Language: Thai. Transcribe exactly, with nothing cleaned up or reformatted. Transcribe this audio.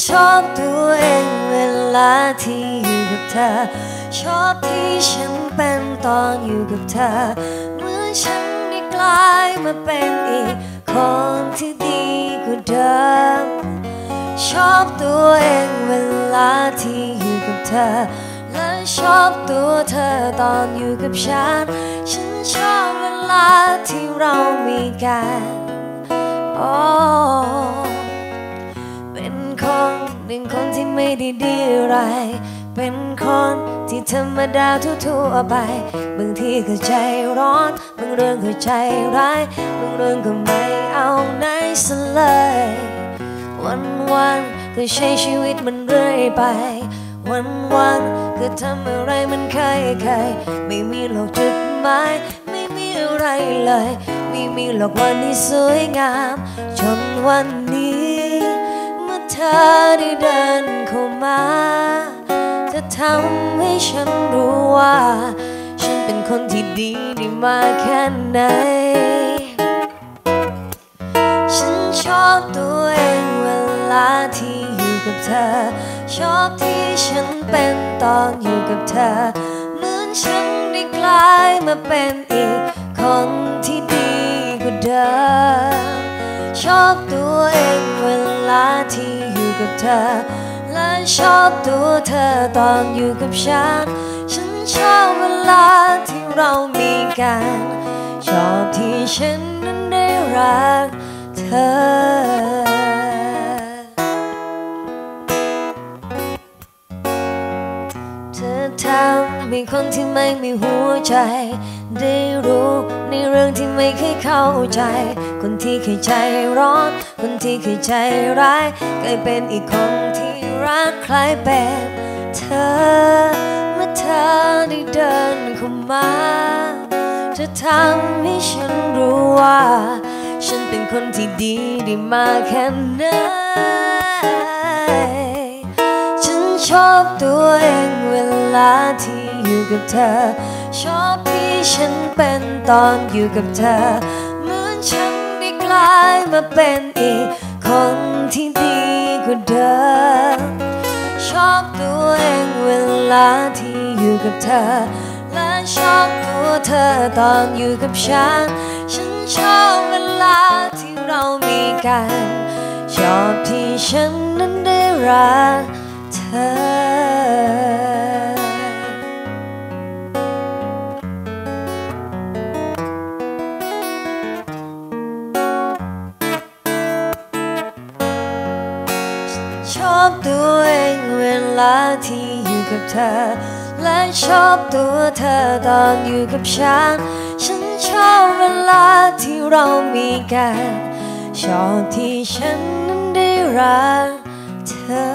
ชอบตัวเองเวลาที่อยู่กับเธอชอบที่ฉันเป็นตอนอยู่กับเธอเมื่อฉันได้กลายมาเป็นอีกคนที่ดีกว่าเดิมชอบตัวเองเวลาที่อยู่กับเธอและชอบตัวเธอตอนอยู่กับฉันฉันชอบเวลาที่เรามีกันโอ้เป็นคนหนึ่งคนที่ไม่ได้ดีอะไรเป็นคนที่ธรรมดาทั่วๆไปบางทีก็ใจร้อนบางเรื่องก็ใจร้ายบางเรื่องก็ไม่เอาไหนซะเลยวันๆก็ใช้ชีวิตมันเรื่อยไปวันๆก็ทำอะไรมันเคยเคยไม่มีหรอกจุดหมายไม่มีอะไรเลยไม่มีหรอกวันที่สวยงามจนวันนี้เมื่อเธอได้เดินเข้ามาจะทำให้ฉันรู้ว่าฉันเป็นคนที่ดีได้มากแค่ไหนฉันชอบตัวเองเวลาที่อยู่กับเธอชอบที่ฉันเป็นตอนอยู่กับเธอเหมือนฉันได้กลายมาเป็นอีกคนที่ดีกว่าเดิมชอบตัวเองเวลาที่อยู่กับเธอและชอบตัวเธอตอนอยู่กับฉันฉันชอบเวลาที่เรามีกันชอบที่ฉันนั้นได้รักเธอเธอทำให้คนที่ไม่มีหัวใจได้รู้ในเรื่องที่ไม่เคยเข้าใจคนที่เคยใจร้อนคนที่เคยใจร้ายกลายเป็นอีกคนที่รักใครเป็นเธอเมื่อเธอได้เดินเข้ามาจะทำให้ฉันรู้ว่าฉันเป็นคนที่ดีได้มากแค่ไหนฉันชอบตัวเองเวลาที่อยู่กับเธอชอบที่ฉันเป็นตอนอยู่กับเธอเหมือนฉันได้กลายมาเป็นอีกคนที่ดีกว่าเดิมชอบตัวเองเวลาที่อยู่กับเธอและชอบตัวเธอตอนอยู่กับฉันฉันชอบเวลาที่เรามีกันชอบที่ฉันนั้นได้รักเธอชอบตัวเองเวลาที่อยู่กับเธอและชอบตัวเธอตอนอยู่กับฉันฉันชอบเวลาที่เรามีกันชอบที่ฉันนั้นได้รักเธอ